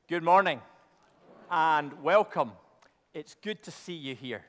Good morning and welcome. It's good to see you here.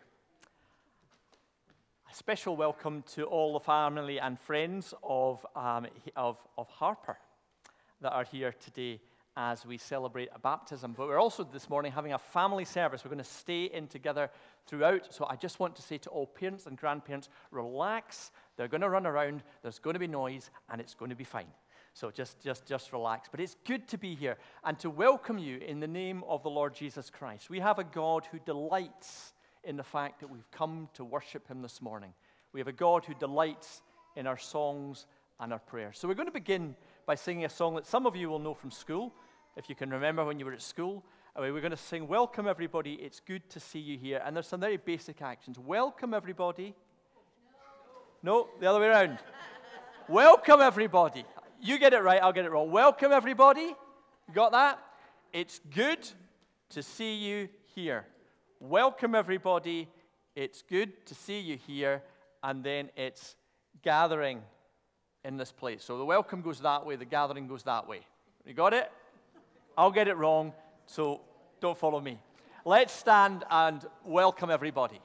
A special welcome to all the family and friends of Harper that are here today as we celebrate a baptism. But we're also this morning having a family service. We're going to stay in together throughout. So I just want to say to all parents and grandparents, relax. They're going to run around. There's going to be noise and it's going to be fine. So just relax. But it's good to be here and to welcome you in the name of the Lord Jesus Christ. We have a God who delights in the fact that we've come to worship him this morning. We have a God who delights in our songs and our prayers. So we're going to begin by singing a song that some of you will know from school, if you can remember when you were at school. We're going to sing, "Welcome everybody, it's good to see you here." And there's some very basic actions. Welcome everybody. No, the other way around. Welcome everybody. You get it right, I'll get it wrong. Welcome, everybody. You got that? It's good to see you here. Welcome, everybody. It's good to see you here. And then it's gathering in this place. So the welcome goes that way, the gathering goes that way. You got it? I'll get it wrong, so don't follow me. Let's stand and welcome everybody.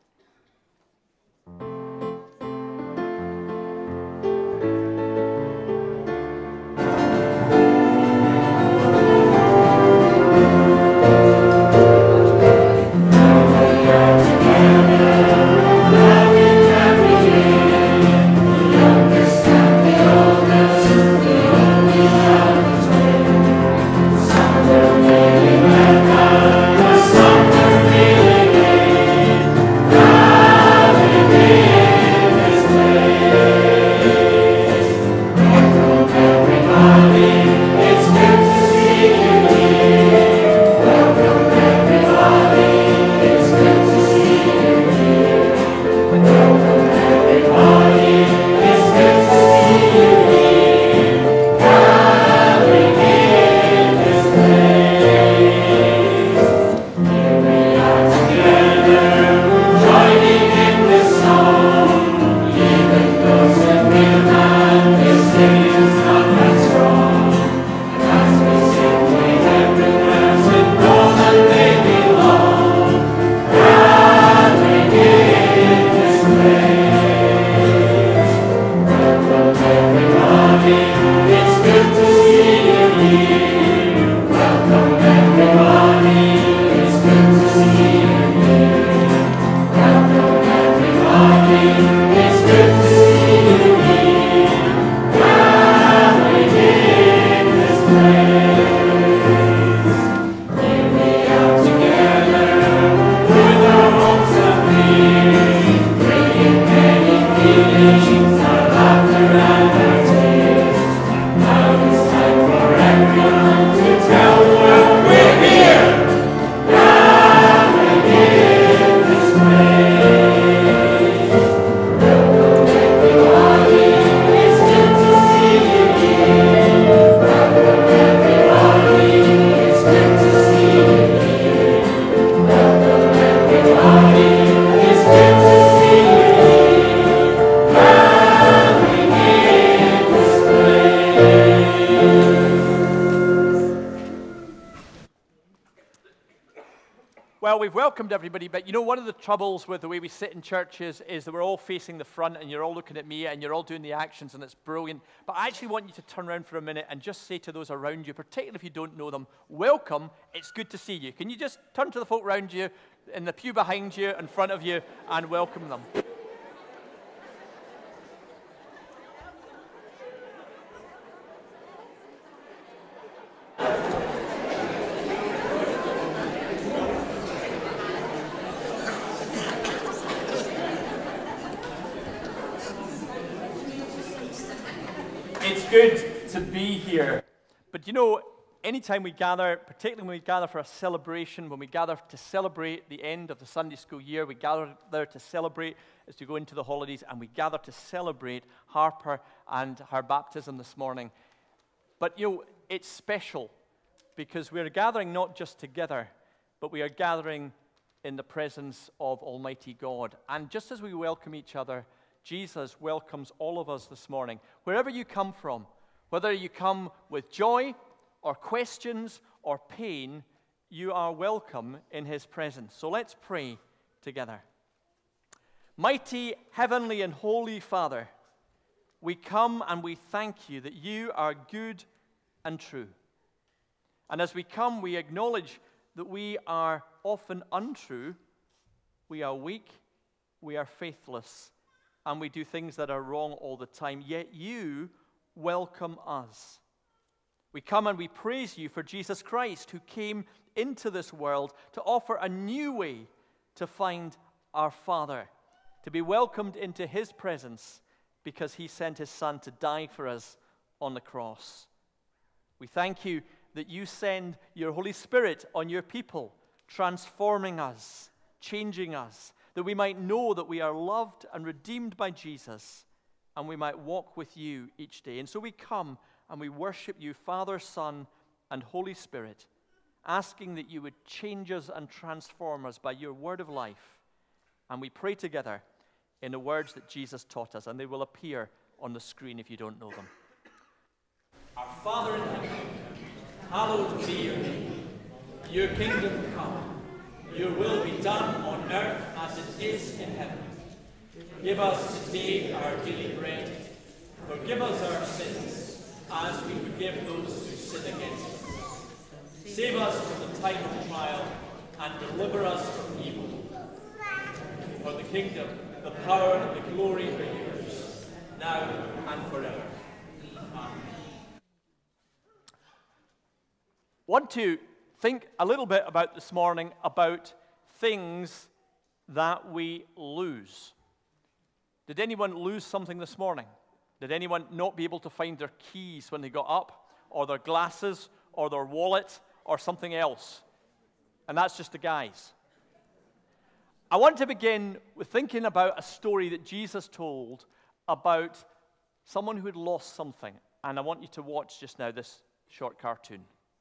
We've welcomed everybody, but you know, one of the troubles with the way we sit in churches is that we're all facing the front and you're all looking at me and you're all doing the actions and it's brilliant. But I actually want you to turn around for a minute and just say to those around you, particularly if you don't know them, welcome, it's good to see you. Can you just turn to the folk around you, in the pew behind you, in front of you, and welcome them? It's good to be here. But you know, anytime we gather, particularly when we gather for a celebration, when we gather to celebrate the end of the Sunday school year, we gather there to celebrate as we go into the holidays, and we gather to celebrate Harper and her baptism this morning. But you know, it's special because we're gathering not just together, but we are gathering in the presence of Almighty God. And just as we welcome each other, Jesus welcomes all of us this morning. Wherever you come from, whether you come with joy or questions or pain, you are welcome in his presence. So let's pray together. Mighty, heavenly, and holy Father, we come and we thank you that you are good and true. And as we come, we acknowledge that we are often untrue, we are weak, we are faithless, and we do things that are wrong all the time. Yet you welcome us. We come and we praise you for Jesus Christ, who came into this world to offer a new way to find our Father, to be welcomed into his presence because he sent his Son to die for us on the cross. We thank you that you send your Holy Spirit on your people, transforming us, changing us, that we might know that we are loved and redeemed by Jesus, and we might walk with you each day. And so we come and we worship you, Father, Son, and Holy Spirit, asking that you would change us and transform us by your word of life. And we pray together in the words that Jesus taught us, and they will appear on the screen if you don't know them. Our Father in heaven, hallowed be your name. Your kingdom come. Your will be done on earth as it is in heaven. Give us today our daily bread. Forgive us our sins, as we forgive those who sin against us. Save us from the time of trial, and deliver us from evil. For the kingdom, the power, and the glory are yours, now and forever. Amen. Want to think a little bit about this morning about things that we lose. Did anyone lose something this morning? Did anyone not be able to find their keys when they got up, or their glasses, or their wallet, or something else? And that's just the guys. I want to begin with thinking about a story that Jesus told about someone who had lost something. And I want you to watch just now this short cartoon.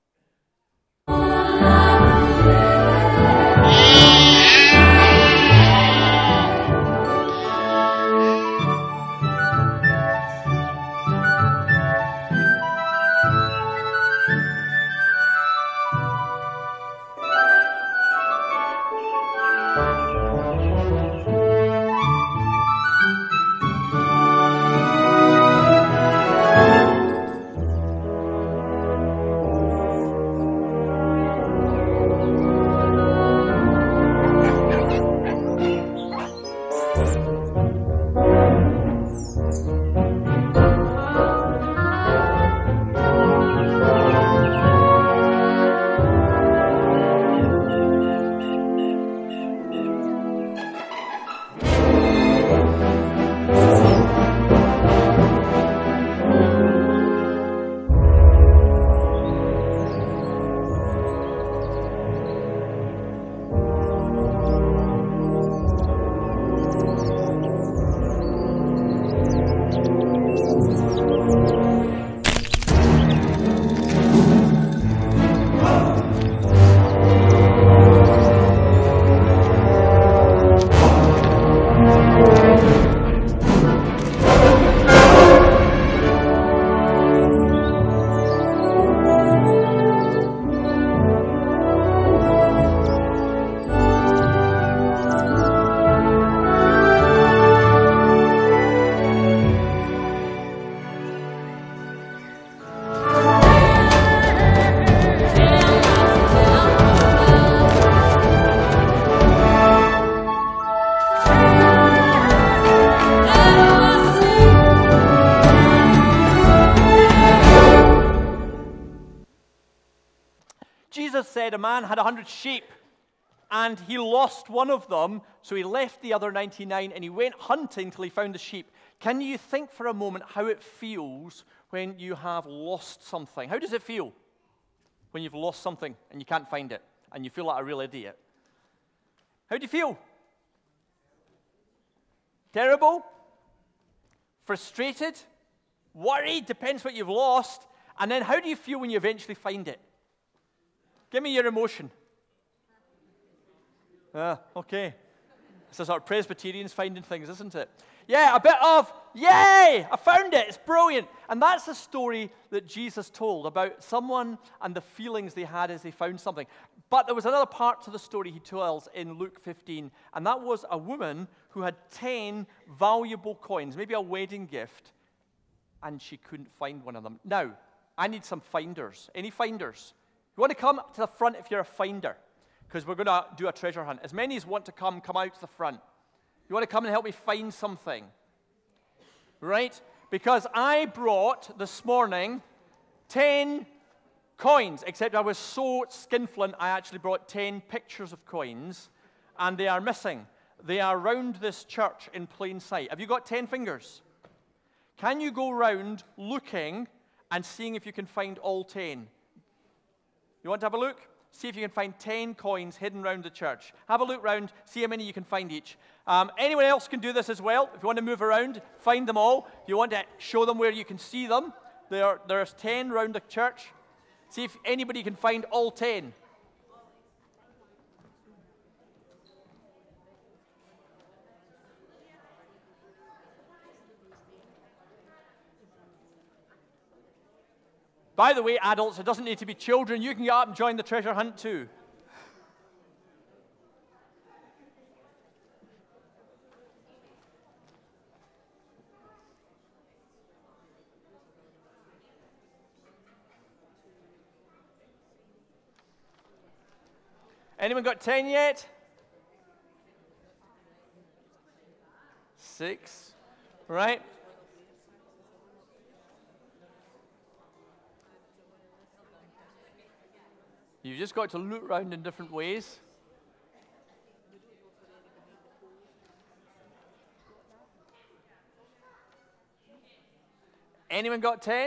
Jesus said a man had 100 sheep, and he lost one of them, so he left the other 99, and he went hunting till he found the sheep. Can you think for a moment how it feels when you have lost something? How does it feel when you've lost something and you can't find it, and you feel like a real idiot? How do you feel? Terrible? Frustrated? Worried? Depends what you've lost. And then how do you feel when you eventually find it? Give me your emotion. Okay. It's a sort of Presbyterians finding things, isn't it? Yeah, a bit of, yay, I found it, it's brilliant. And that's the story that Jesus told about someone and the feelings they had as they found something. But there was another part to the story he tells in Luke 15, and that was a woman who had 10 valuable coins, maybe a wedding gift, and she couldn't find one of them. Now, I need some finders. Any finders? You want to come to the front if you're a finder? Because we're going to do a treasure hunt. As many as want to come out to the front. You want to come and help me find something? Right? Because I brought this morning 10 coins, except I was so skinflint, I actually brought 10 pictures of coins, and they are missing. They are round this church in plain sight. Have you got 10 fingers? Can you go round looking and seeing if you can find all 10? You want to have a look? See if you can find 10 coins hidden round the church. Have a look round, see how many you can find each. Anyone else can do this as well. If you want to move around, find them all. If you want to show them where you can see them, there's 10 round the church. See if anybody can find all 10. By the way, adults, it doesn't need to be children. You can get up and join the treasure hunt too. Anyone got 10 yet? 6, right? You've just got to look around in different ways. Anyone got 10?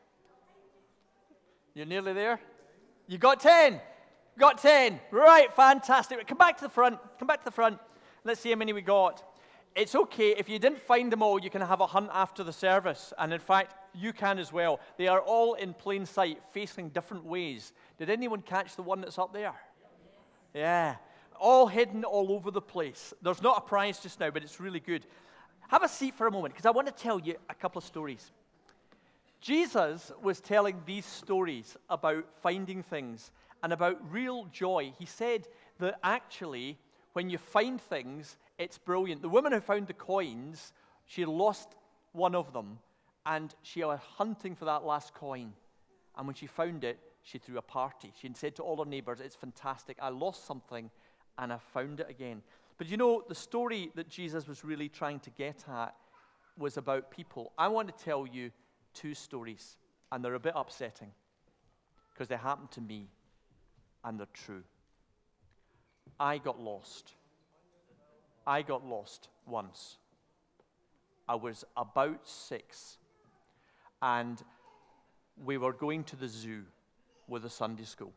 You're nearly there. You got 10. Got 10. Right, fantastic. Come back to the front. Come back to the front. Let's see how many we got. It's okay. If you didn't find them all, you can have a hunt after the service. And in fact, you can as well. They are all in plain sight, facing different ways. Did anyone catch the one that's up there? Yeah. All hidden all over the place. There's not a prize just now, but it's really good. Have a seat for a moment, because I want to tell you a couple of stories. Jesus was telling these stories about finding things and about real joy. He said that actually, when you find things, it's brilliant. The woman who found the coins, she lost one of them, and she was hunting for that last coin. And when she found it, she threw a party. She said to all her neighbors, it's fantastic. I lost something, and I found it again. But you know, the story that Jesus was really trying to get at was about people. I want to tell you 2 stories, and they're a bit upsetting, because they happened to me, and they're true. I got lost. I got lost once. I was about 6, and we were going to the zoo with a Sunday school.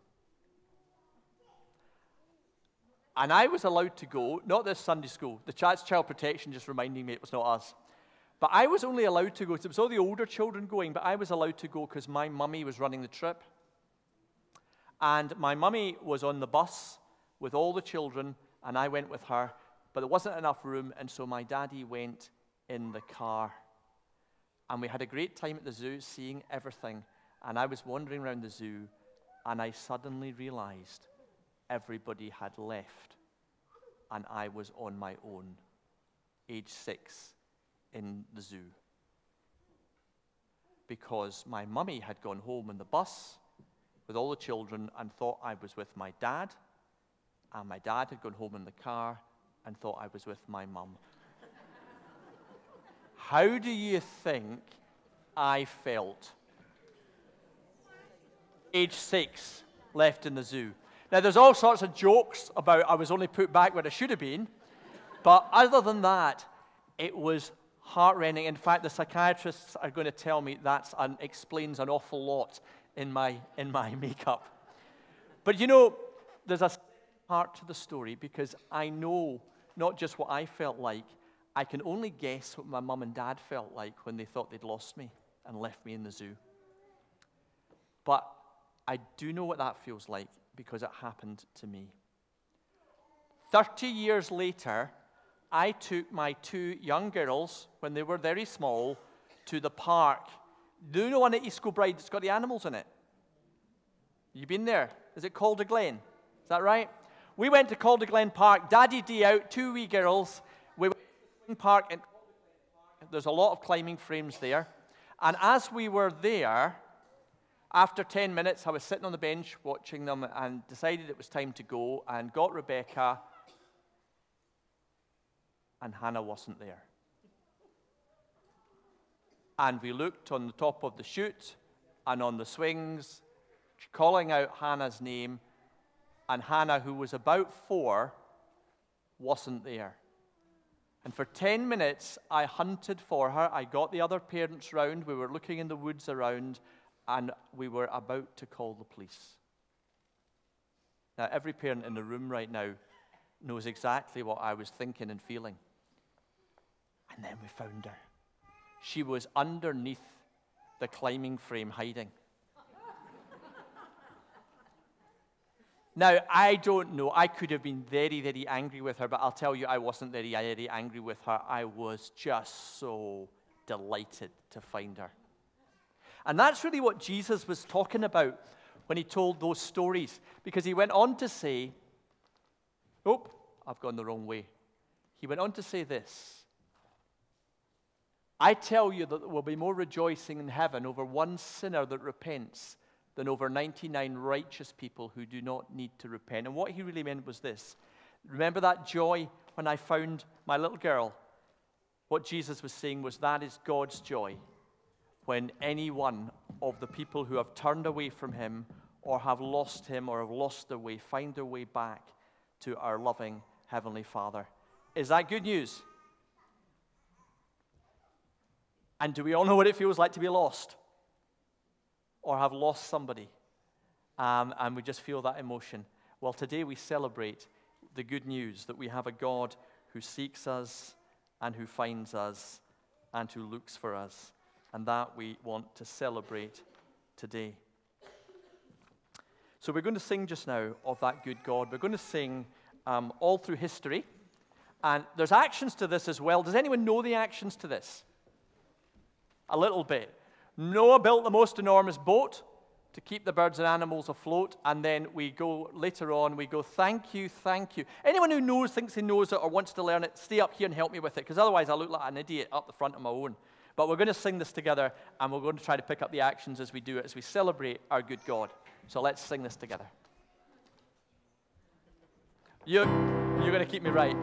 And I was allowed to go, not this Sunday school, the child protection just reminding me it was not us. But I was only allowed to go, it was all the older children going, but I was allowed to go because my mummy was running the trip. And my mummy was on the bus with all the children, and I went with her, but there wasn't enough room, and so my daddy went in the car. And we had a great time at the zoo, seeing everything. And I was wandering around the zoo, and I suddenly realized everybody had left, and I was on my own, age 6, in the zoo. Because my mummy had gone home in the bus with all the children and thought I was with my dad, and my dad had gone home in the car and thought I was with my mum. How do you think I felt? Age 6, left in the zoo. Now, there's all sorts of jokes about I was only put back where I should have been, but other than that, it was heart-rending. In fact, the psychiatrists are going to tell me that explains an awful lot in my makeup. But you know, there's a part to the story, because I know not just what I felt like, I can only guess what my mum and dad felt like when they thought they'd lost me and left me in the zoo. But I do know what that feels like, because it happened to me. 30 years later, I took my 2 young girls, when they were very small, to the park. Do you know one at East Kilbride that's got the animals in it? You been there? Is it Calderglen? Is that right? We went to Calderglen Park, Daddy D out, 2 wee girls. We went to the park, and there's a lot of climbing frames there. And as we were there, after 10 minutes, I was sitting on the bench watching them and decided it was time to go and got Rebecca, and Hannah wasn't there. And we looked on the top of the chute and on the swings, calling out Hannah's name, and Hannah, who was about 4, wasn't there. And for 10 minutes, I hunted for her. I got the other parents round. We were looking in the woods around, and we were about to call the police. Now, every parent in the room right now knows exactly what I was thinking and feeling. And then we found her. She was underneath the climbing frame hiding. Now, I don't know. I could have been very, very angry with her, but I'll tell you, I wasn't very, very angry with her. I was just so delighted to find her. And that's really what Jesus was talking about when he told those stories, because he went on to say, oh, I've gone the wrong way. He went on to say this: I tell you that there will be more rejoicing in heaven over one sinner that repents than over 99 righteous people who do not need to repent. And what he really meant was this. Remember that joy when I found my little girl? What Jesus was saying was that is God's joy when any one of the people who have turned away from him or have lost him or have lost their way find their way back to our loving Heavenly Father. Is that good news? And do we all know what it feels like to be lost? Or have lost somebody? And we just feel that emotion. Well, today we celebrate the good news that we have a God who seeks us and who finds us and who looks for us. And that we want to celebrate today. So we're going to sing just now of that good God. We're going to sing all through history. And there's actions to this as well. Does anyone know the actions to this? A little bit. Noah built the most enormous boat to keep the birds and animals afloat, and then we go, later on, we go, thank you, thank you. Anyone who knows, thinks he knows it, or wants to learn it, stay up here and help me with it, because otherwise I look like an idiot up the front of my own. But we're going to sing this together, and we're going to try to pick up the actions as we do it, as we celebrate our good God. So let's sing this together. You're going to keep me right.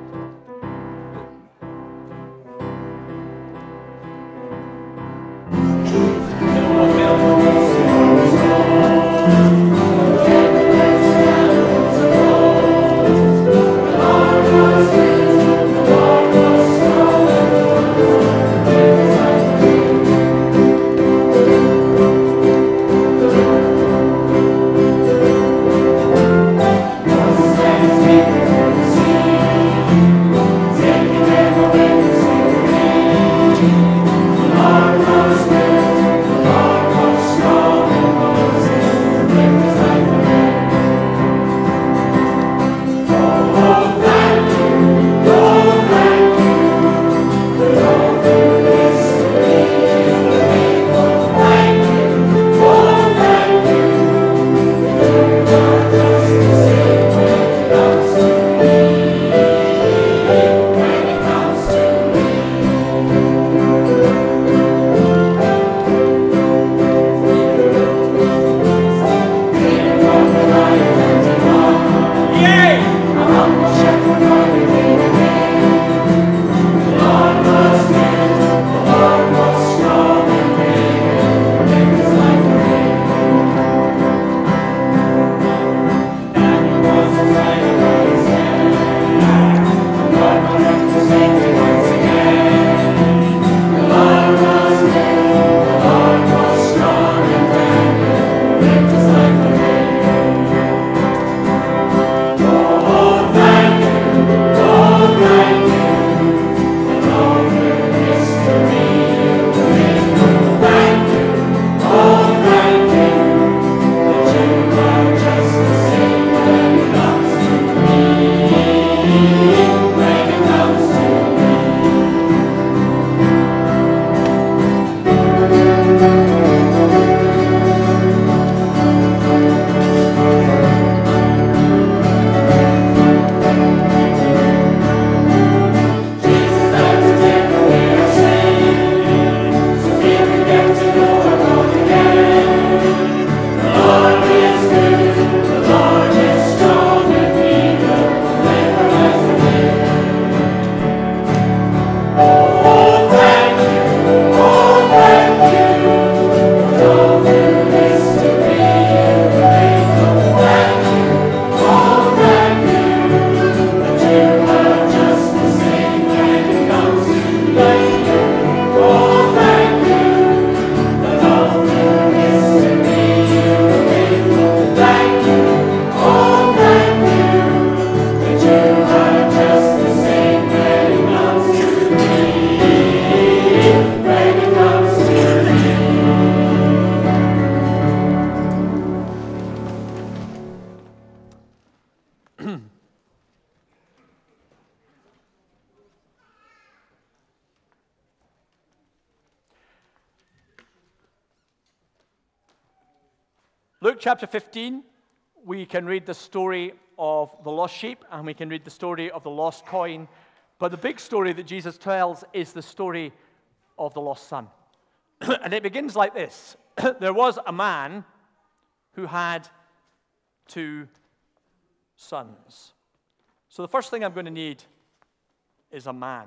chapter 15, we can read the story of the lost sheep, and we can read the story of the lost coin. But the big story that Jesus tells is the story of the lost son. And it begins like this. There was a man who had 2 sons. So the first thing I'm going to need is a man.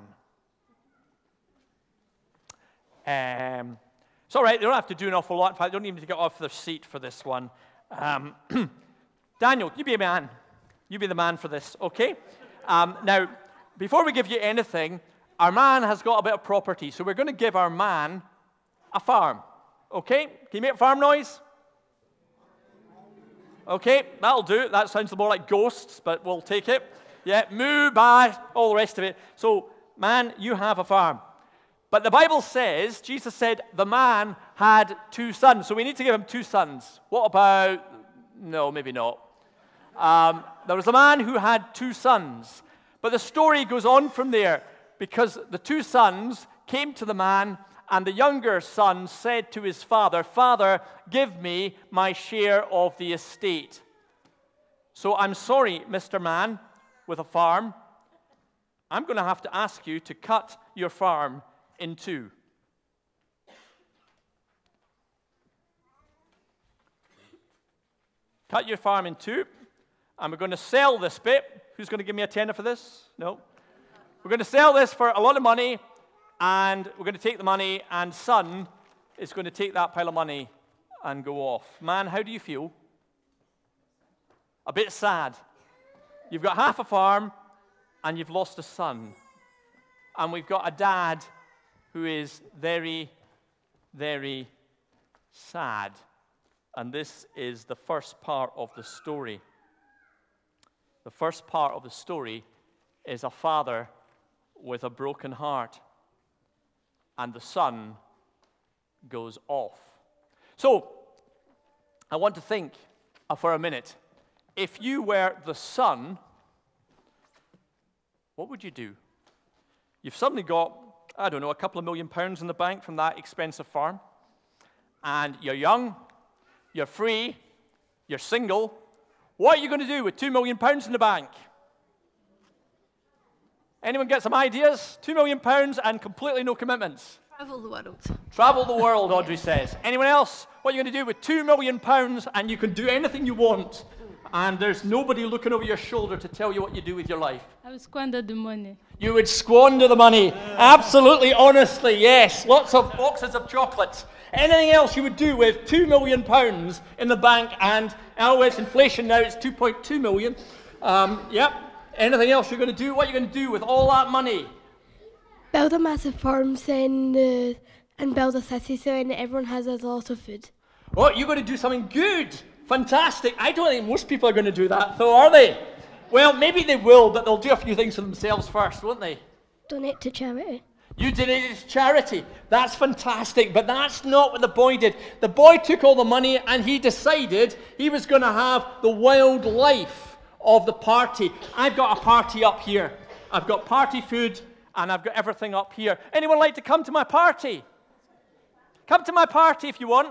It's all right, they don't have to do an awful lot. In fact, they don't even need to get off their seat for this one. Daniel, you be a man. You be the man for this, okay? Now, before we give you anything, our man has got a bit of property, so we're going to give our man a farm, okay? Can you make a farm noise? Okay, that'll do. That sounds more like ghosts, but we'll take it. Yeah, moo, bye, all the rest of it. So, man, you have a farm. But the Bible says, Jesus said, the man had 2 sons. So we need to give him 2 sons. What about, no, maybe not. There was a man who had 2 sons. But the story goes on from there, because the 2 sons came to the man, and the younger son said to his father, Father, give me my share of the estate. So I'm sorry, Mr. Man with a farm, I'm going to have to ask you to cut your farm in 2. Cut your farm in 2, and we're going to sell this bit. Who's going to give me a tenner for this? No. We're going to sell this for a lot of money, and we're going to take the money, and son is going to take that pile of money and go off. Man, how do you feel? A bit sad. You've got half a farm, and you've lost a son. And we've got a dad who is very, very sad. And this is the first part of the story. The first part of the story is a father with a broken heart, and the son goes off. So, I want to think for a minute. If you were the son, what would you do? You've suddenly got, I don't know, a couple of £1 million in the bank from that expensive farm, and you're young, you're free, you're single. What are you going to do with £2 million in the bank? Anyone get some ideas? £2 million and completely no commitments. Travel the world. Travel the world, Audrey says. Anyone else? What are you going to do with £2 million and you can do anything you want, and there's nobody looking over your shoulder to tell you what you do with your life? I would squander the money. You would squander the money. Absolutely, honestly, yes. Lots of boxes of chocolates. Anything else you would do with £2 million in the bank, and oh, it's inflation now, it's 2.2 million. Yep. Anything else you're going to do? What are you going to do with all that money? Build a massive farm and build a city so everyone has a lot of food. Oh, you're going to do something good. Fantastic. I don't think most people are going to do that, though, are they? Well, maybe they will, but they'll do a few things for themselves first, won't they? Donate to charity. You donated to charity. That's fantastic, but that's not what the boy did. The boy took all the money and he decided he was going to have the wild life of the party. I've got a party up here. I've got party food and I've got everything up here. Anyone like to come to my party? Come to my party if you want.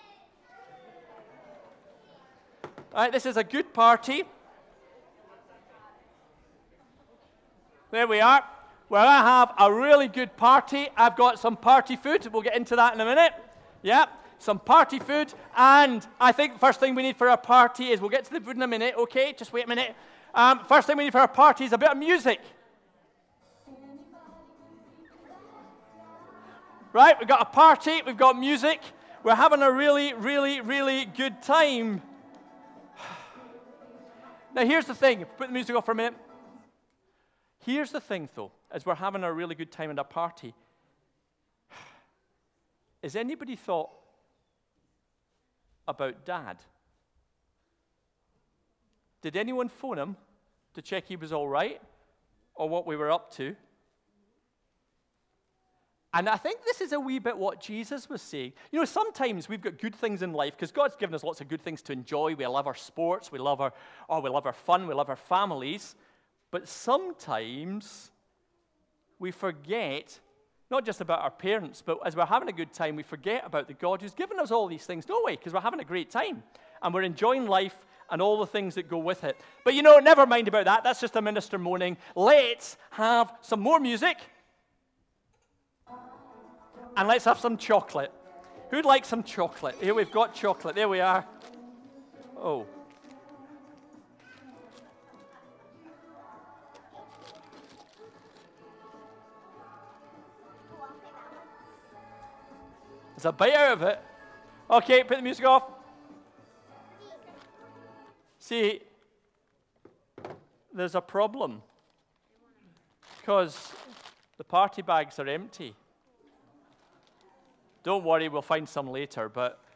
All right, this is a good party. There we are. We're going to have a really good party. I've got some party food. We'll get into that in a minute. Yeah, some party food. And I think the first thing we need for our party is, we'll get to the food in a minute, okay? Just wait a minute. First thing we need for our party is a bit of music. Right, we've got a party. We've got music. We're having a really, really, really good time. Now, here's the thing. Put the music off for a minute. Here's the thing, though, as we're having a really good time at a party. Has anybody thought about Dad? Did anyone phone him to check he was all right or what we were up to? And I think this is a wee bit what Jesus was saying. You know, sometimes we've got good things in life because God's given us lots of good things to enjoy. We love our sports, we love our fun, we love our families. But sometimes we forget, not just about our parents, but as we're having a good time, we forget about the God who's given us all these things, don't we? Because we're having a great time. and we're enjoying life and all the things that go with it. But you know, never mind about that. That's just a minister moaning. Let's have some more music. And let's have some chocolate. Who'd like some chocolate? Here we've got chocolate. There we are. Oh. There's a bite out of it. Okay, put the music off. See, there's a problem. Because the party bags are empty. Don't worry, we'll find some later,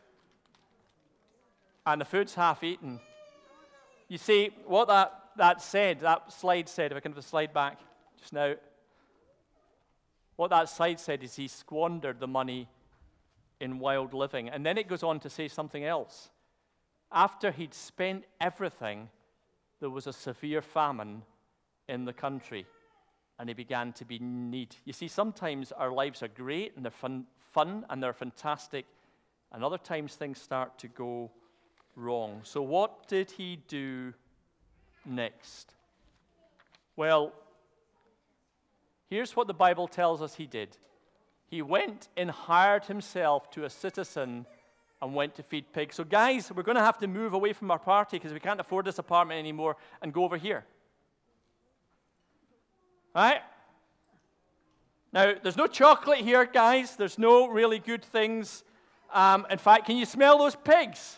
and the food's half eaten. You see, what that slide said, if I can have the slide back just now, what that slide said is he squandered the money in wild living. And then it goes on to say something else. After he'd spent everything, there was a severe famine in the country, and he began to be in need. You see, sometimes our lives are great, and they're fun and they're fantastic, and other times things start to go wrong. So what did he do next? Well, here's what the Bible tells us he did. He went and hired himself to a citizen and went to feed pigs. So guys, we're going to have to move away from our party because we can't afford this apartment anymore and go over here. All right? Now, there's no chocolate here, guys. There's no really good things. In fact, can you smell those pigs?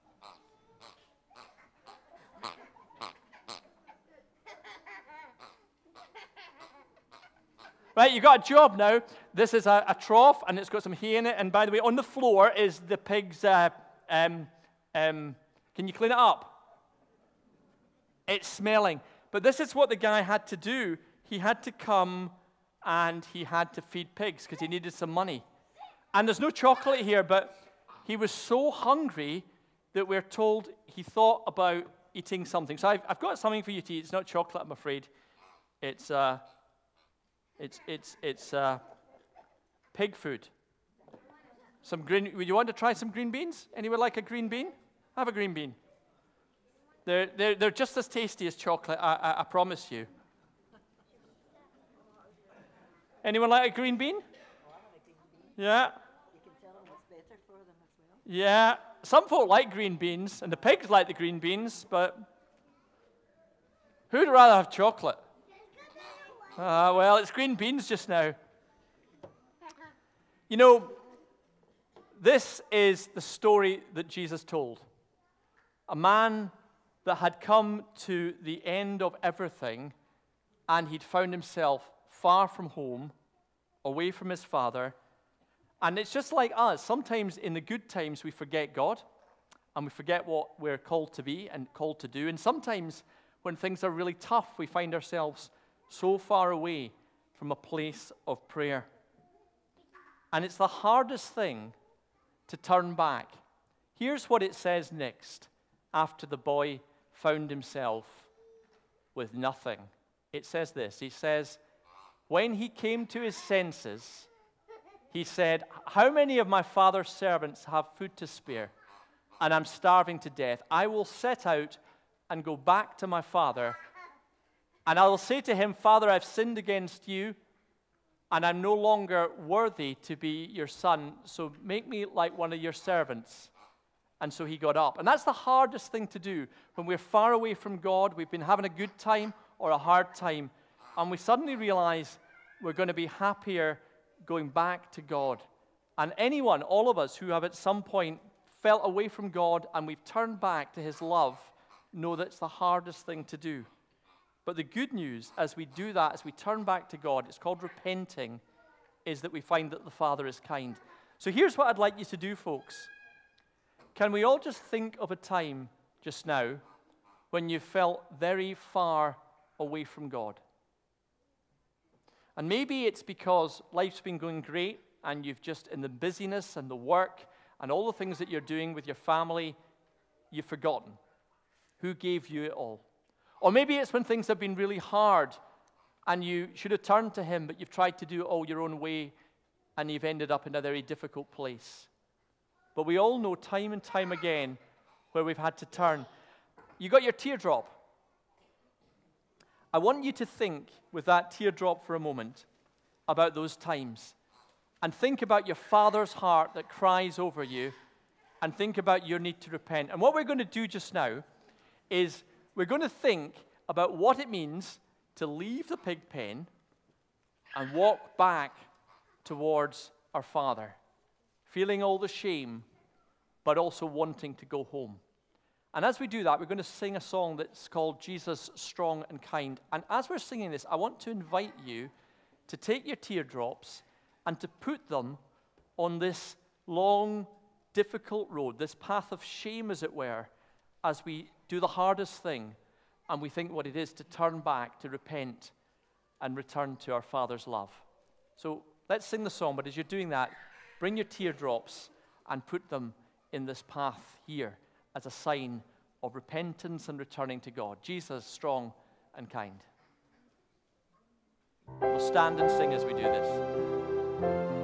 Right, you've got a job now. This is a trough, and it's got some hay in it. And by the way, on the floor is the pig's, can you clean it up? It's smelling. But this is what the guy had to do. He had to come and he had to feed pigs because he needed some money. And there's no chocolate here, but he was so hungry that we're told he thought about eating something. So I've got something for you to eat. It's not chocolate, I'm afraid. It's pig food. Some green. Would you want to try some green beans? Anyone like a green bean? Have a green bean. They're just as tasty as chocolate. I promise you. Anyone like a green bean? Yeah. You can tell them what's better for them as well. Yeah. Some folk like green beans, and the pigs like the green beans, but who'd rather have chocolate? Well, it's green beans just now. You know, this is the story that Jesus told. A man that had come to the end of everything, and he'd found himself far from home, away from his Father. And it's just like us. Sometimes in the good times we forget God, and we forget what we're called to be and called to do. And sometimes when things are really tough, we find ourselves so far away from a place of prayer. And it's the hardest thing to turn back. Here's what it says next, after the boy found himself with nothing. It says this. He says, when he came to his senses, he said, how many of my father's servants have food to spare? And I'm starving to death. I will set out and go back to my father, and I will say to him, Father, I've sinned against you, and I'm no longer worthy to be your son, so make me like one of your servants. And so he got up. And that's the hardest thing to do when we're far away from God, we've been having a good time or a hard time, and we suddenly realize we're going to be happier going back to God. And anyone, all of us who have at some point felt away from God and we've turned back to his love, know that's the hardest thing to do. But the good news, as we do that, as we turn back to God, it's called repenting, is that we find that the Father is kind. So here's what I'd like you to do, folks. Can we all just think of a time just now when you felt very far away from God? And maybe it's because life's been going great and you've just, in the busyness and the work and all the things that you're doing with your family, you've forgotten who gave you it all. Or maybe it's when things have been really hard and you should have turned to him, but you've tried to do it all your own way and you've ended up in a very difficult place. But we all know time and time again where we've had to turn. You got your teardrop. I want you to think with that teardrop for a moment about those times. And think about your Father's heart that cries over you. And think about your need to repent. And what we're going to do just now is we're going to think about what it means to leave the pig pen and walk back towards our Father, feeling all the shame, but also wanting to go home. And as we do that, we're going to sing a song that's called Jesus, Strong and Kind. And as we're singing this, I want to invite you to take your teardrops and to put them on this long, difficult road, this path of shame, as it were, as we do the hardest thing and we think what it is to turn back, to repent, and return to our Father's love. So let's sing the song, but as you're doing that, bring your teardrops and put them in this path here as a sign of repentance and returning to God. Jesus, strong and kind. We'll stand and sing as we do this.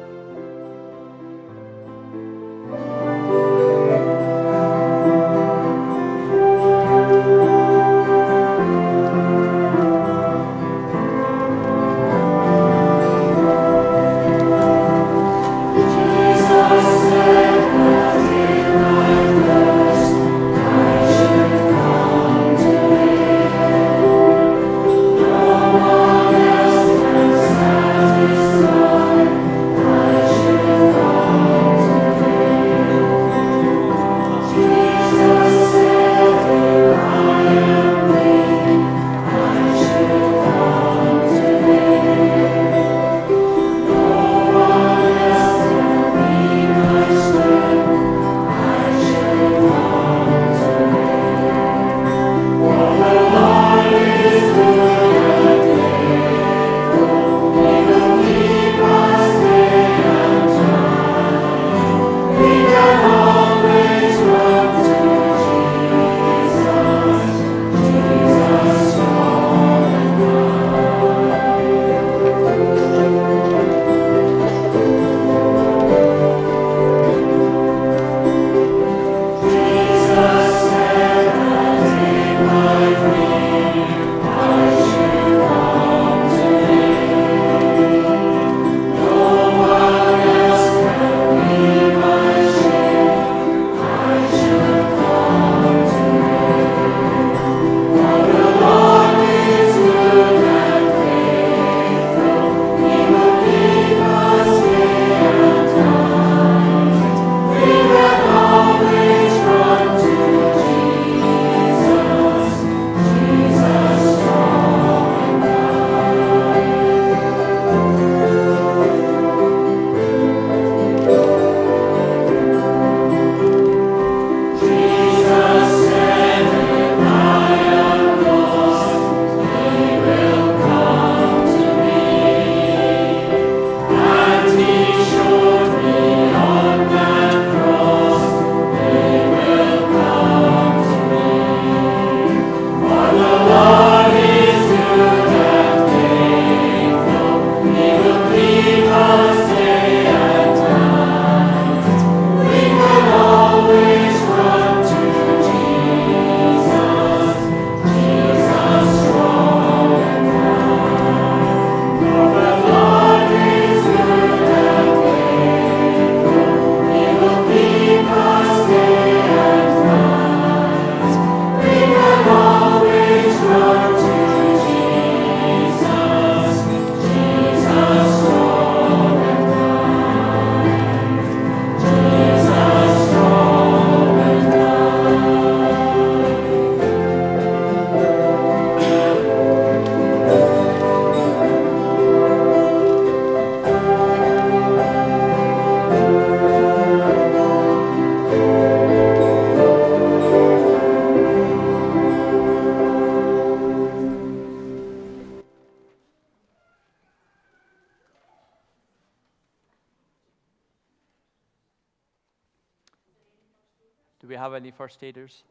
Do we have any first aiders?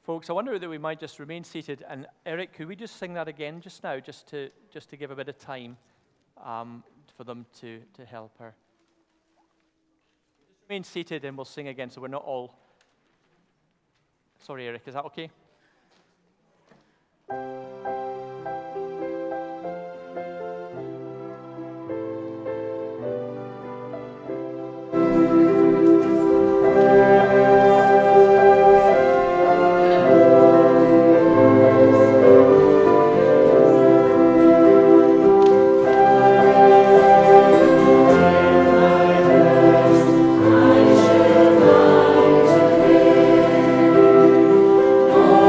Folks, I wonder that we might just remain seated. And Eric, could we just sing that again just now, just to give a bit of time for them to help her. Just remain seated and we'll sing again so we're not all... Sorry, Eric, is that okay? Oh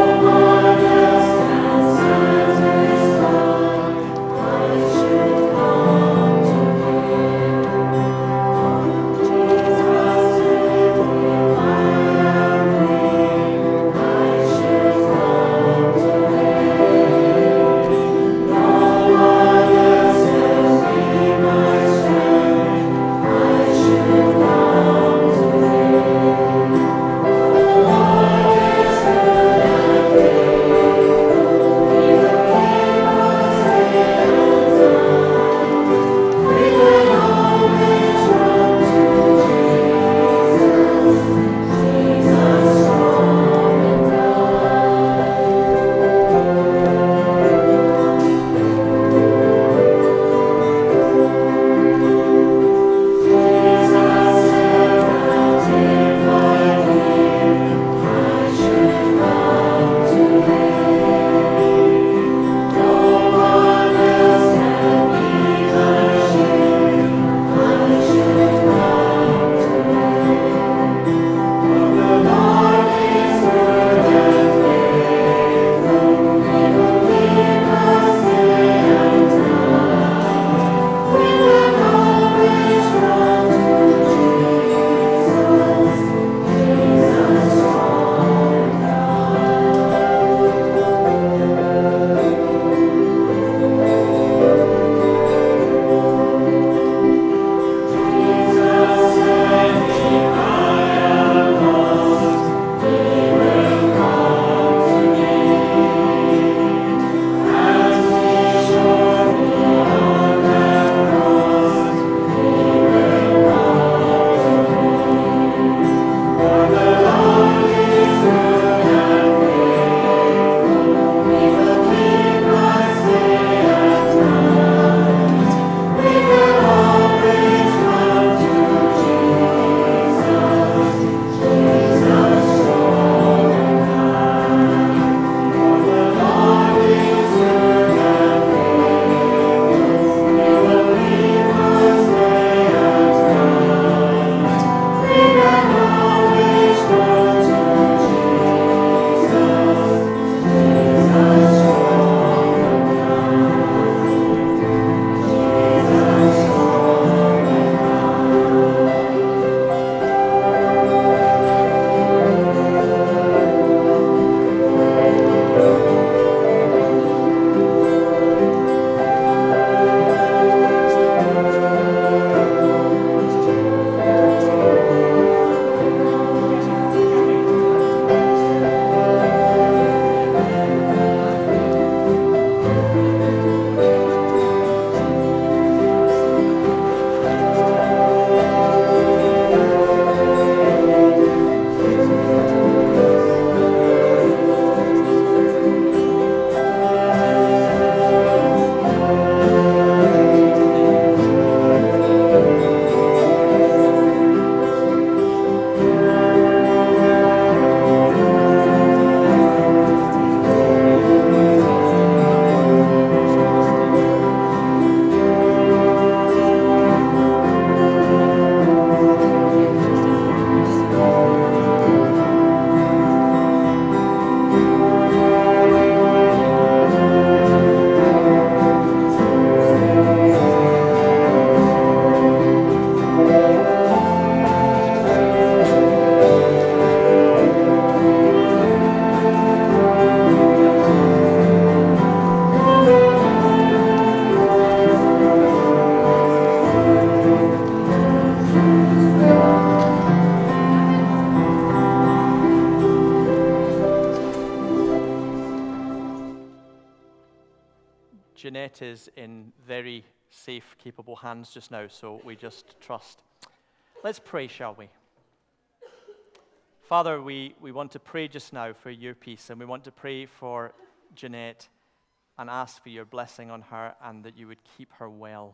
Jeanette is in very safe, capable hands just now, so we just trust. Let's pray, shall we? Father, we want to pray just now for your peace, and we want to pray for Jeanette and ask for your blessing on her and that you would keep her well.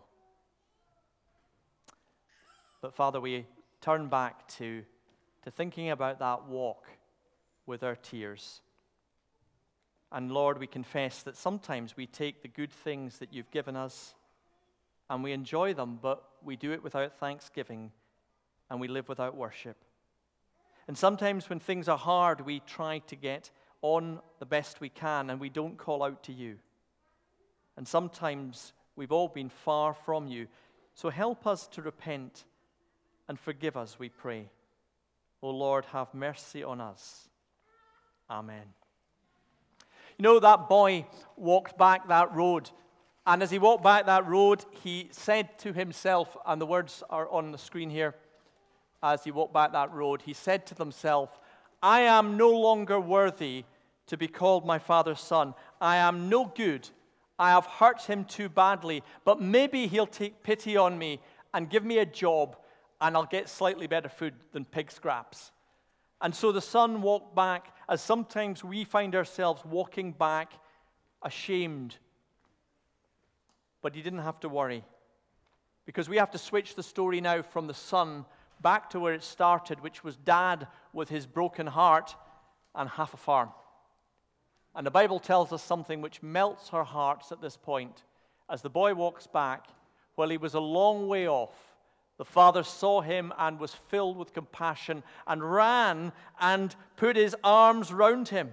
But Father, we turn back to thinking about that walk with our tears. And Lord, we confess that sometimes we take the good things that you've given us and we enjoy them, but we do it without thanksgiving and we live without worship. And sometimes when things are hard, we try to get on the best we can and we don't call out to you. And sometimes we've all been far from you. So help us to repent and forgive us, we pray. O Lord, have mercy on us. Amen. You know, that boy walked back that road, and as he walked back that road, he said to himself, and the words are on the screen here, as he walked back that road, he said to himself, I am no longer worthy to be called my father's son. I am no good. I have hurt him too badly, but maybe he'll take pity on me and give me a job, and I'll get slightly better food than pig scraps. And so the son walked back, as sometimes we find ourselves walking back ashamed. But he didn't have to worry, because we have to switch the story now from the son back to where it started, which was dad with his broken heart and half a farm. And the Bible tells us something which melts our hearts at this point. As the boy walks back, while he was a long way off, the father saw him and was filled with compassion and ran and put his arms round him.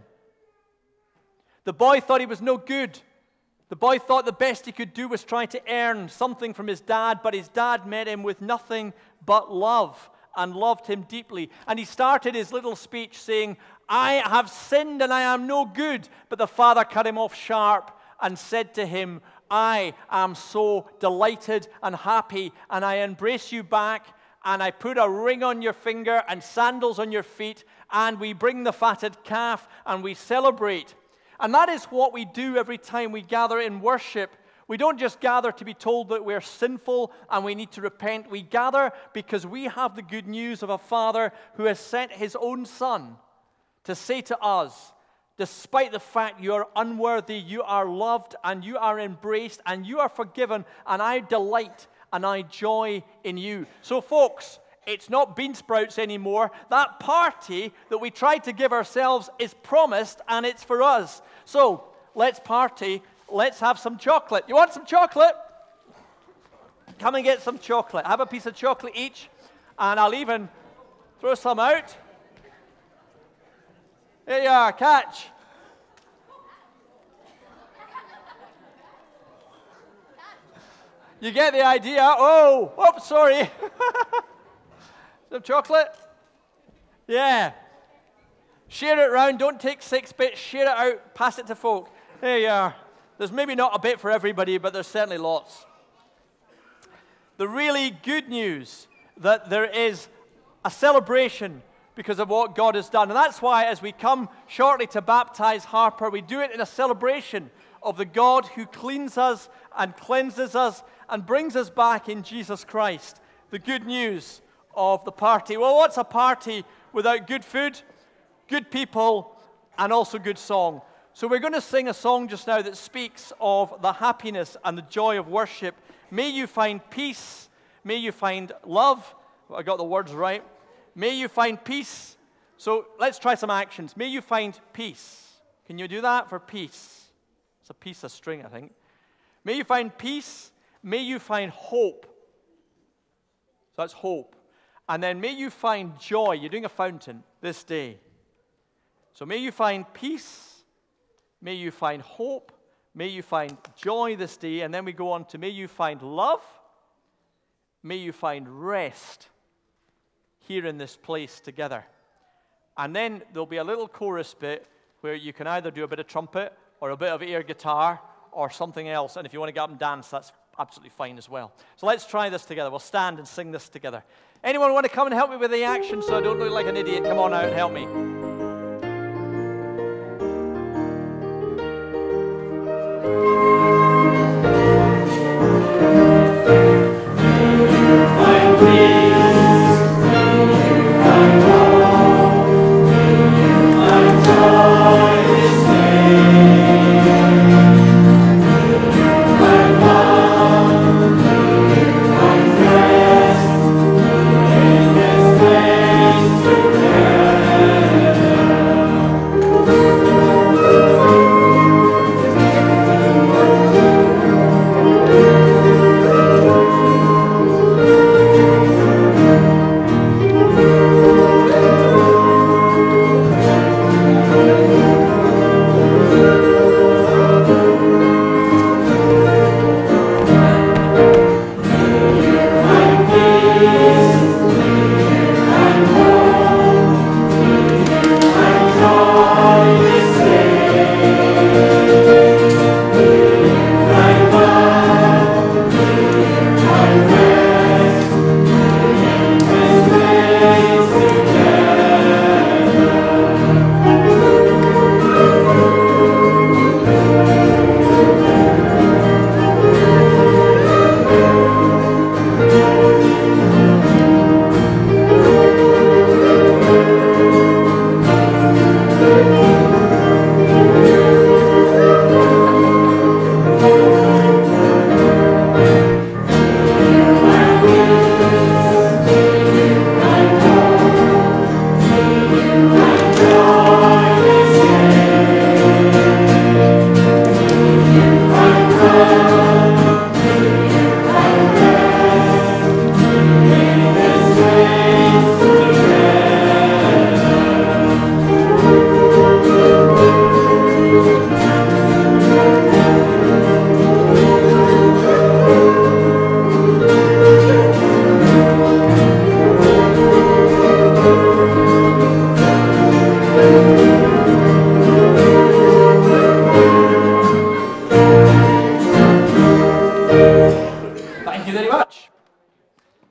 The boy thought he was no good. The boy thought the best he could do was try to earn something from his dad, but his dad met him with nothing but love and loved him deeply. And he started his little speech saying, I have sinned and I am no good. But the father cut him off sharp and said to him, I am so delighted and happy, and I embrace you back, and I put a ring on your finger and sandals on your feet, and we bring the fatted calf, and we celebrate. And that is what we do every time we gather in worship. We don't just gather to be told that we're sinful and we need to repent. We gather because we have the good news of a Father who has sent his own Son to say to us, despite the fact you are unworthy, you are loved and you are embraced and you are forgiven, and I delight and I joy in you. So folks, it's not bean sprouts anymore. That party that we tried to give ourselves is promised, and it's for us. So let's party. Let's have some chocolate. You want some chocolate? Come and get some chocolate. Have a piece of chocolate each, and I'll even throw some out. Here you are, catch. You get the idea. Oh, oops, sorry. Some chocolate? Yeah. Share it round. Don't take 6 bits. Share it out. Pass it to folk. There you are. There's maybe not a bit for everybody, but there's certainly lots. The really good news that there is a celebration because of what God has done. And that's why as we come shortly to baptize Harper, we do it in a celebration of the God who cleans us and cleanses us and brings us back in Jesus Christ. The good news of the party. Well, what's a party without good food, good people, and also good song? So we're going to sing a song just now that speaks of the happiness and the joy of worship. May you find peace. May you find love. I got the words right. May you find peace. So let's try some actions. May you find peace. Can you do that for peace? It's a piece of string, I think. May you find peace. May you find hope. So that's hope. And then may you find joy. You're doing a fountain this day. So may you find peace. May you find hope. May you find joy this day. And then we go on to may you find love. May you find rest here in this place together. And then there'll be a little chorus bit where you can either do a bit of trumpet or a bit of air guitar or something else. And if you want to get up and dance, that's absolutely fine as well. So let's try this together. We'll stand and sing this together. Anyone want to come and help me with the action so I don't look like an idiot? Come on out and help me.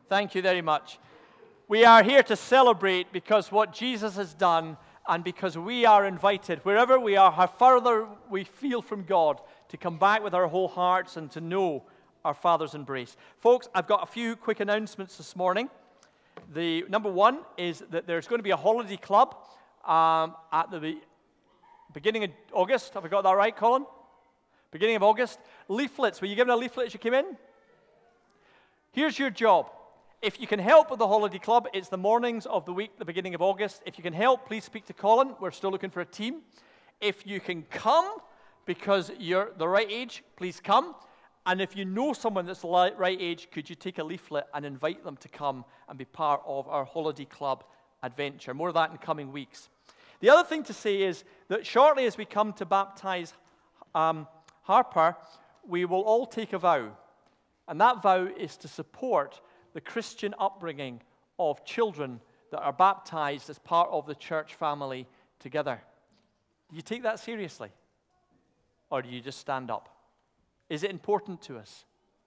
Thank you very much. We are here to celebrate because what Jesus has done and because we are invited, wherever we are, how further we feel from God, to come back with our whole hearts and to know our Father's embrace. Folks, I've got a few quick announcements this morning. The number one is that there's going to be a holiday club at the beginning of August. Have I got that right, Colin? Beginning of August. Leaflets. Were you given a leaflet as you came in? Here's your job. If you can help with the holiday club, it's the mornings of the week, the beginning of August. If you can help, please speak to Colin. We're still looking for a team. If you can come because you're the right age, please come. And if you know someone that's the right age, could you take a leaflet and invite them to come and be part of our holiday club adventure? More of that in coming weeks. The other thing to say is that shortly as we come to baptize Harper, we will all take a vow. And that vow is to support the Christian upbringing of children that are baptized as part of the church family together. Do you take that seriously? Or do you just stand up? Is it important to us?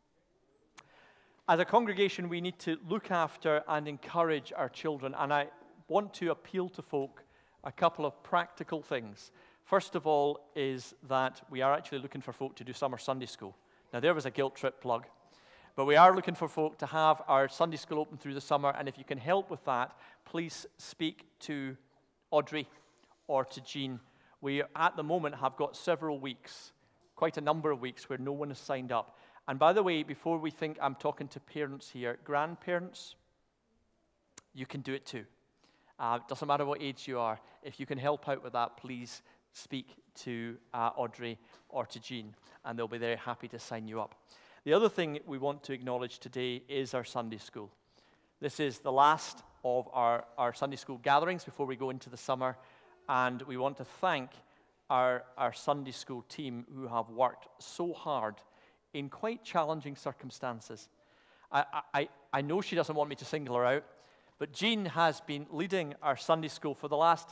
As a congregation, we need to look after and encourage our children. And I want to appeal to folk a couple of practical things. First of all is that we are actually looking for folk to do summer Sunday school. Now, there was a guilt trip plug. But we are looking for folk to have our Sunday school open through the summer, and if you can help with that, please speak to Audrey or to Jean. We, at the moment, have got several weeks, quite a number of weeks, where no one has signed up. And by the way, before we think I'm talking to parents here, grandparents, you can do it too. It doesn't matter what age you are. If you can help out with that, please speak to Audrey or to Jean, and they'll be very happy to sign you up. The other thing we want to acknowledge today is our Sunday school. This is the last of our Sunday school gatherings before we go into the summer, and we want to thank our Sunday school team who have worked so hard in quite challenging circumstances. I know she doesn't want me to single her out, but Jean has been leading our Sunday school for the last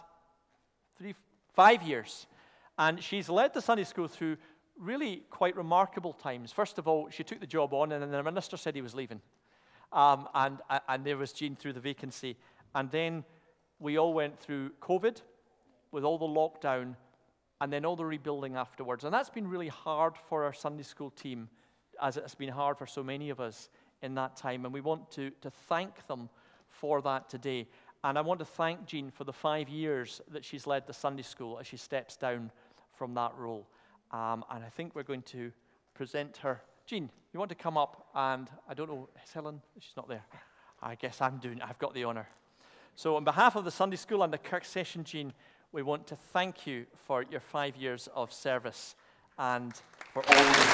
5 years, and she's led the Sunday school through really quite remarkable times. First of all, she took the job on, and then the minister said he was leaving. And there was Jean through the vacancy. And then we all went through COVID with all the lockdown and then all the rebuilding afterwards. And that's been really hard for our Sunday school team, as it's been hard for so many of us in that time. And we want to thank them for that today. And I want to thank Jean for the 5 years that she's led the Sunday school as she steps down from that role. And I think we're going to present her. Jean, you want to come up? And I don't know, is Helen? She's not there. I guess I've got the honor. So on behalf of the Sunday school and the Kirk session, Jean, we want to thank you for your 5 years of service and for all you've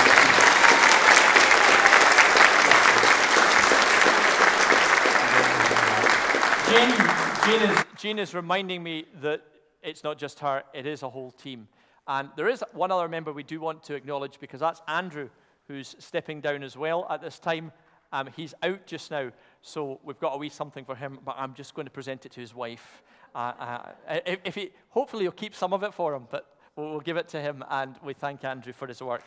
done. Jean is reminding me that it's not just her, it is a whole team. And there is one other member we do want to acknowledge, because that's Andrew, who's stepping down as well at this time. He's out just now, so we've got a wee something for him, but I'm just going to present it to his wife. Hopefully he'll keep some of it for him, but we'll give it to him, and we thank Andrew for his work.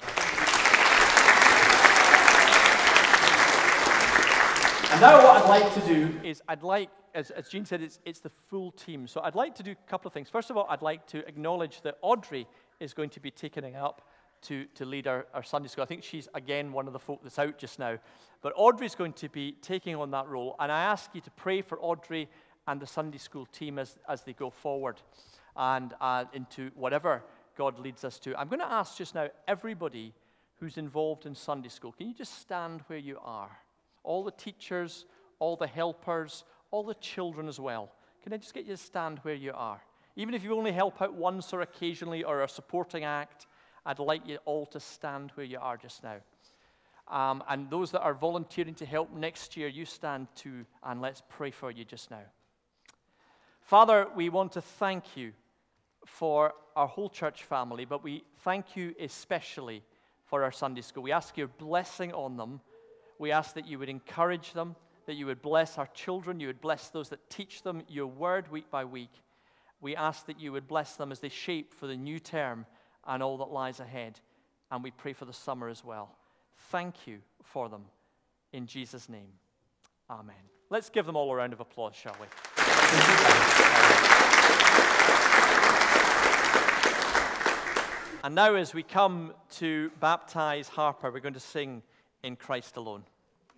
And now what I'd like to do is, as Jean said, it's the full team. So I'd like to do a couple of things. First of all, I'd like to acknowledge that Audrey is going to be taking it up to lead our Sunday school. I think she's, again, one of the folk that's out just now. But Audrey's going to be taking on that role. And I ask you to pray for Audrey and the Sunday school team as they go forward and into whatever God leads us to. I'm going to ask just now everybody who's involved in Sunday school, can you just stand where you are? All the teachers, all the helpers, all the children as well. Can I just get you to stand where you are? Even if you only help out once or occasionally or a supporting act, I'd like you all to stand where you are just now. And those that are volunteering to help next year, you stand too, and let's pray for you just now. Father, we want to thank you for our whole church family, but we thank you especially for our Sunday school. We ask your blessing on them. We ask that you would encourage them, that you would bless our children, you would bless those that teach them your word week by week. We ask that you would bless them as they shape for the new term and all that lies ahead. And we pray for the summer as well. Thank you for them. In Jesus' name, Amen. Let's give them all a round of applause, shall we? And now as we come to baptize Harper, we're going to sing In Christ Alone.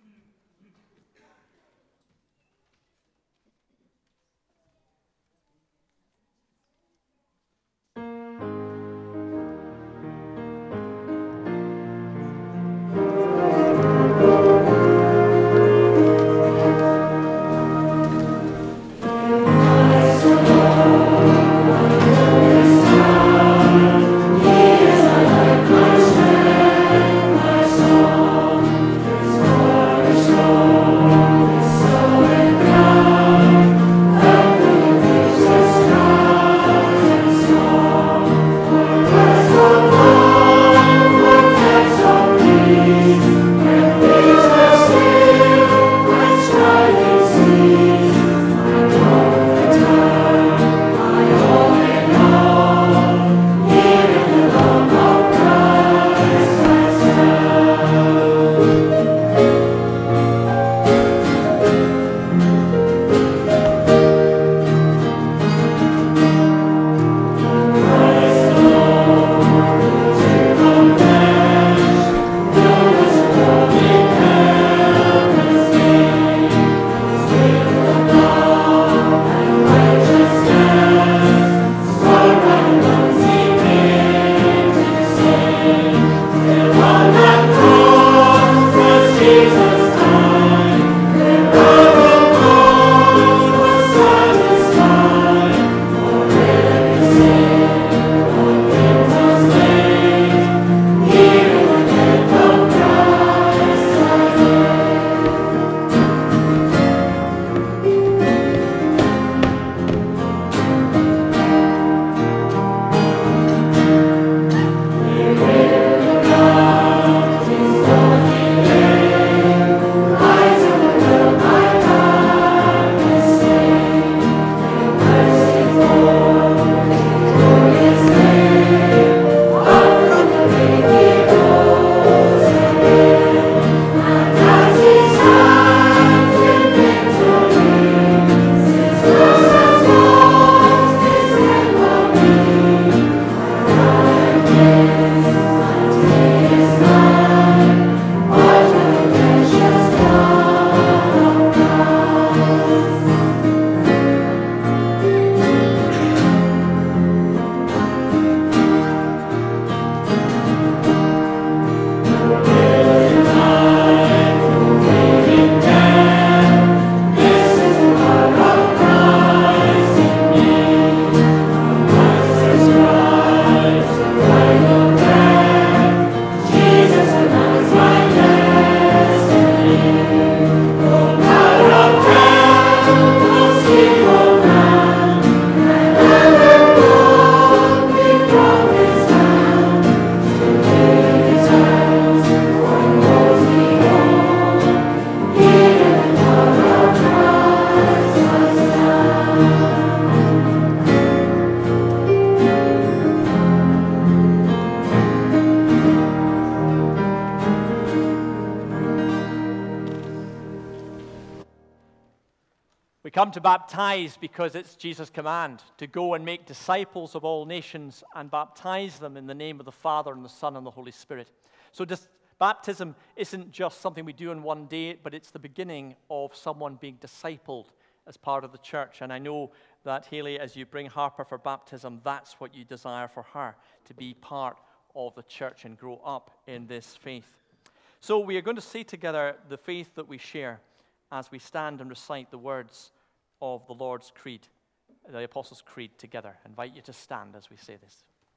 Come to baptize because it's Jesus' command to go and make disciples of all nations and baptize them in the name of the Father and the Son and the Holy Spirit. So baptism isn't just something we do in one day, but it's the beginning of someone being discipled as part of the church. And I know that, Haley, as you bring Harper for baptism, that's what you desire for her, to be part of the church and grow up in this faith. So we are going to say together the faith that we share as we stand and recite the words of the Lord's Creed, the Apostles' Creed together. I invite you to stand as we say this.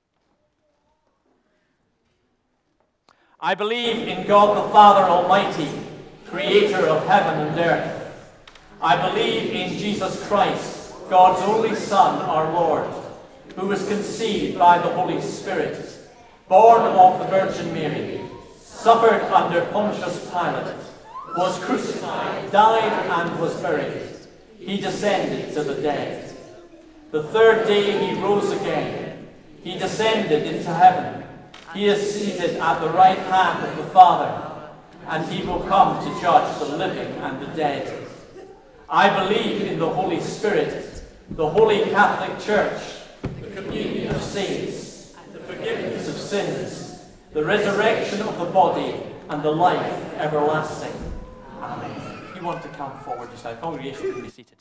I believe in God the Father Almighty, creator of heaven and earth. I believe in Jesus Christ, God's only Son, our Lord, who was conceived by the Holy Spirit, born of the Virgin Mary, suffered under Pontius Pilate, was crucified, died, and was buried. He descended to the dead. The third day he rose again. He descended into heaven. He is seated at the right hand of the Father. and he will come to judge the living and the dead. I believe in the Holy Spirit, the Holy Catholic Church, the communion of saints, the forgiveness of sins, the resurrection of the body, and the life everlasting. Amen. If you want to come forward just now, congregation, you can be seated.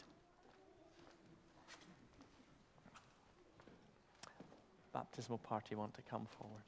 Baptismal party want to come forward.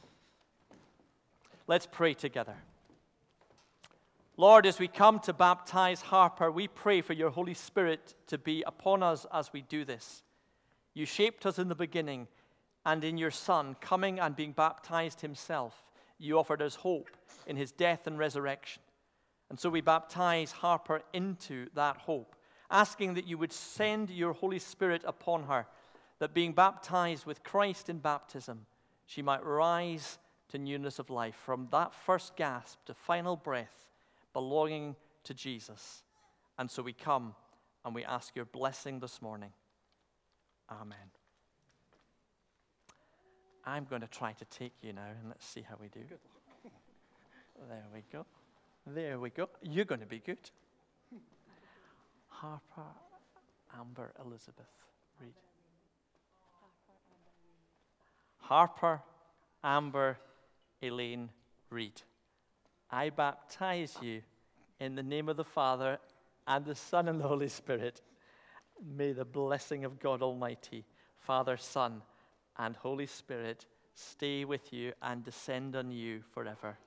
Let's pray together. Lord, as we come to baptize Harper, we pray for your Holy Spirit to be upon us as we do this. You shaped us in the beginning, and in your Son, coming and being baptized himself, you offered us hope in his death and resurrection. And so we baptize Harper into that hope, asking that you would send your Holy Spirit upon her, that being baptized with Christ in baptism, she might rise to newness of life, from that first gasp to final breath, belonging to Jesus. And so we come and we ask your blessing this morning. Amen. I'm going to try to take you now, and let's see how we do. There we go. There we go. You're going to be good. Harper, Amber, Elizabeth, Reed. Harper, Amber, Elaine, Reed. I baptize you in the name of the Father and the Son and the Holy Spirit. May the blessing of God Almighty, Father, Son, and Holy Spirit stay with you and descend on you forever.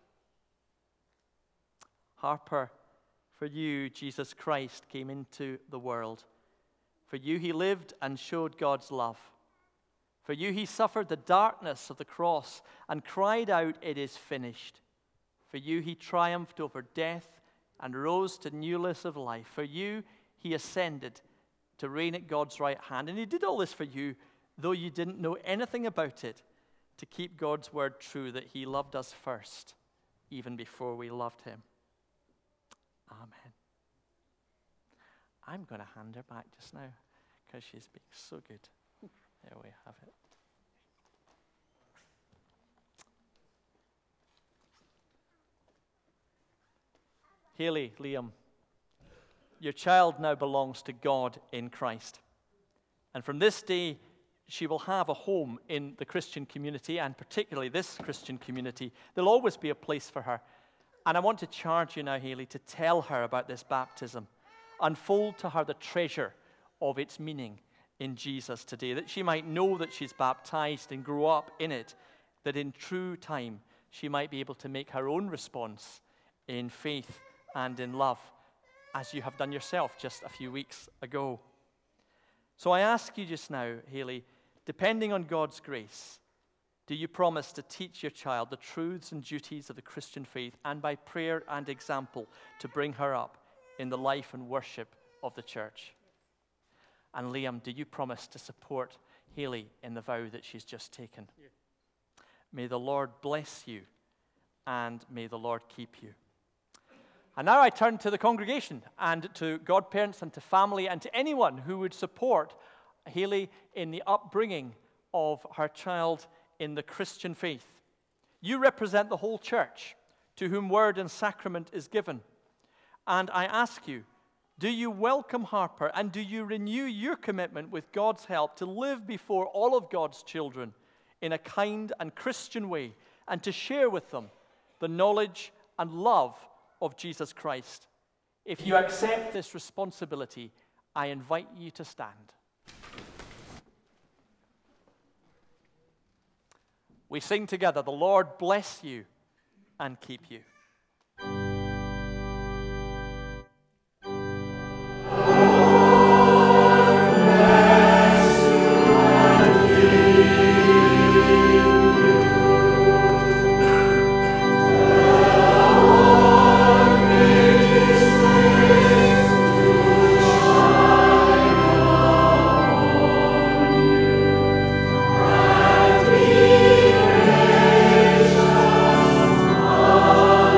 Harper, for you, Jesus Christ came into the world. For you, he lived and showed God's love. For you, he suffered the darkness of the cross and cried out, "It is finished." For you, he triumphed over death and rose to newness of life. For you, he ascended to reign at God's right hand. And he did all this for you, though you didn't know anything about it, to keep God's word true, that he loved us first, even before we loved him. Amen. I'm going to hand her back just now, because she's being so good. There we have it. Haley, Liam, your child now belongs to God in Christ. And from this day, she will have a home in the Christian community, and particularly this Christian community. There'll always be a place for her. And I want to charge you now, Haley, to tell her about this baptism. Unfold to her the treasure of its meaning in Jesus today, that she might know that she's baptized and grow up in it, that in true time she might be able to make her own response in faith and in love, as you have done yourself just a few weeks ago. So I ask you just now, Haley, depending on God's grace, do you promise to teach your child the truths and duties of the Christian faith, and by prayer and example to bring her up in the life and worship of the church? And Liam, do you promise to support Haley in the vow that she's just taken? Yeah. May the Lord bless you, and may the Lord keep you. And now I turn to the congregation and to godparents and to family and to anyone who would support Haley in the upbringing of her child in the Christian faith. You represent the whole church, to whom word and sacrament is given. And I ask you, do you welcome Harper, and do you renew your commitment with God's help to live before all of God's children in a kind and Christian way, and to share with them the knowledge and love of Jesus Christ? If you accept this responsibility, I invite you to stand. We sing together, "The Lord bless you and keep you." Amen.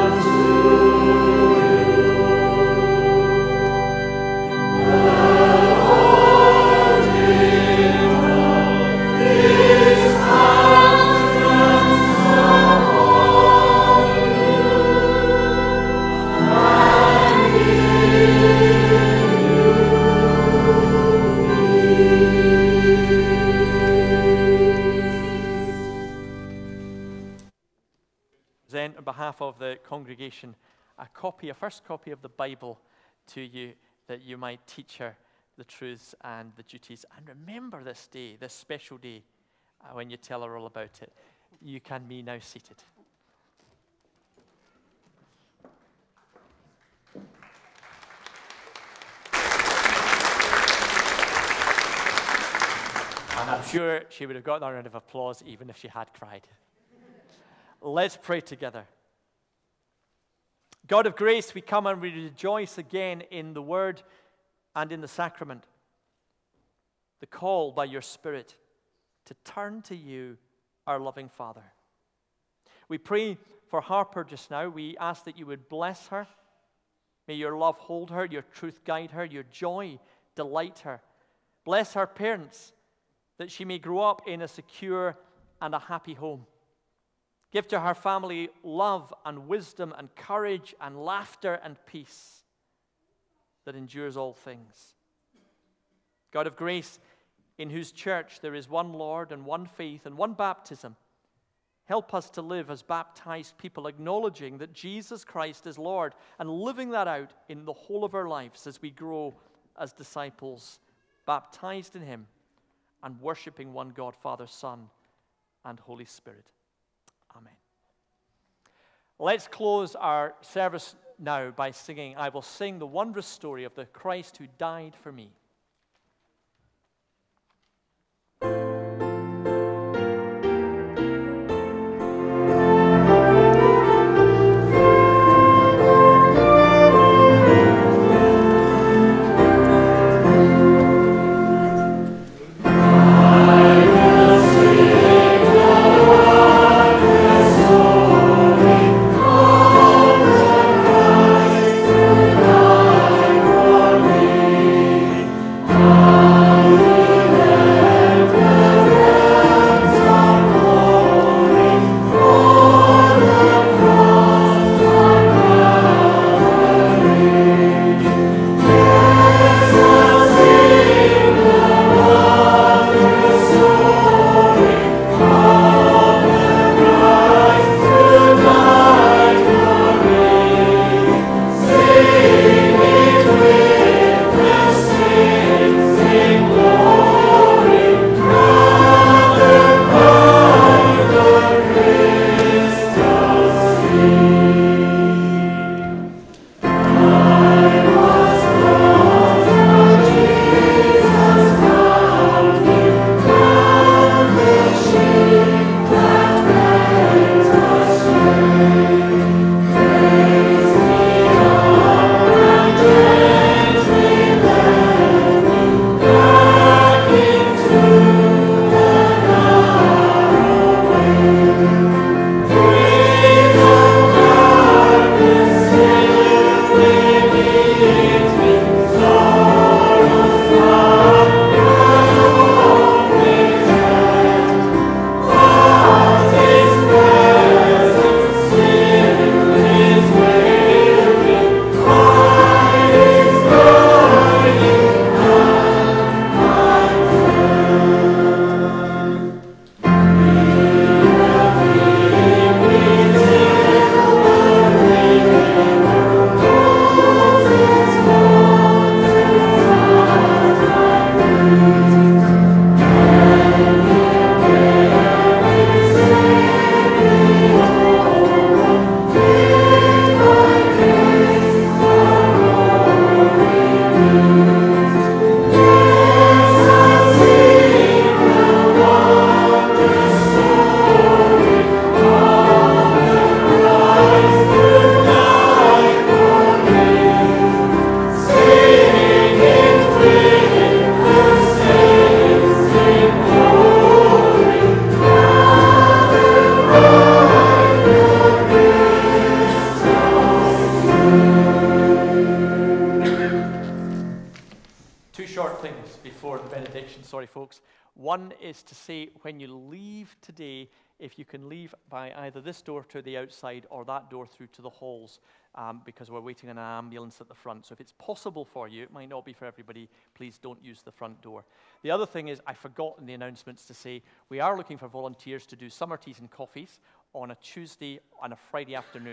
congregation a first copy of the Bible to you, that you might teach her the truths and the duties. And remember this day, this special day, when you tell her all about it. You can be now seated. And I'm sure she would have gotten a round of applause even if she had cried. Let's pray together. God of grace, we come and we rejoice again in the word and in the sacrament. The call by your Spirit to turn to you, our loving Father. We pray for Harper just now. We ask that you would bless her. May your love hold her, your truth guide her, your joy delight her. Bless her parents, that she may grow up in a secure and a happy home. Give to her family love and wisdom and courage and laughter and peace that endures all things. God of grace, in whose church there is one Lord and one faith and one baptism, help us to live as baptized people, acknowledging that Jesus Christ is Lord and living that out in the whole of our lives as we grow as disciples, baptized in him and worshiping one God, Father, Son, and Holy Spirit. Amen. Let's close our service now by singing, I will sing the wondrous story of the Christ who died for me. One is to say, when you leave today, if you can leave by either this door to the outside or that door through to the halls, because we're waiting on an ambulance at the front. So if it's possible for you, it might not be for everybody, please don't use the front door. The other thing is, I forgot in the announcements to say, we are looking for volunteers to do summer teas and coffees on a Tuesday and a Friday afternoon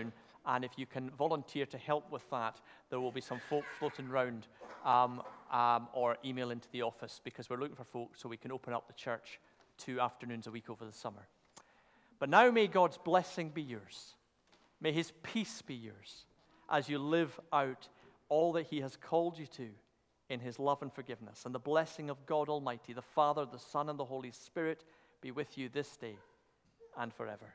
And if you can volunteer to help with that, there will be some folk floating around or email into the office, because we're looking for folk so we can open up the church 2 afternoons a week over the summer. But now may God's blessing be yours. May his peace be yours as you live out all that he has called you to in his love and forgiveness. And the blessing of God Almighty, the Father, the Son, and the Holy Spirit be with you this day and forever.